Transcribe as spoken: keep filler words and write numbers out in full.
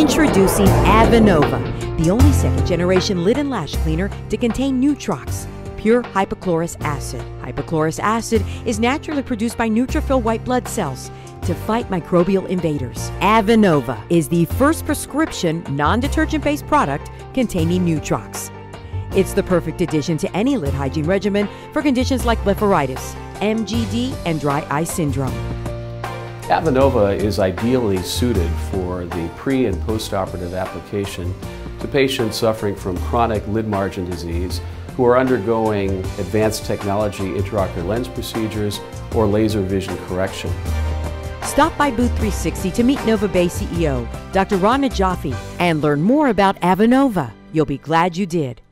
Introducing Avenova, the only second-generation lid and lash cleaner to contain Neutrox, pure hypochlorous acid. Hypochlorous acid is naturally produced by neutrophil white blood cells to fight microbial invaders. Avenova is the first prescription non-detergent-based product containing Neutrox. It's the perfect addition to any lid hygiene regimen for conditions like blepharitis, M G D, and dry eye syndrome. Avenova is ideally suited for the pre- and post-operative application to patients suffering from chronic lid margin disease who are undergoing advanced technology intraocular lens procedures or laser vision correction. Stop by Booth three sixty to meet Nova Bay C E O, Doctor Ron Najafi, and learn more about Avenova. You'll be glad you did.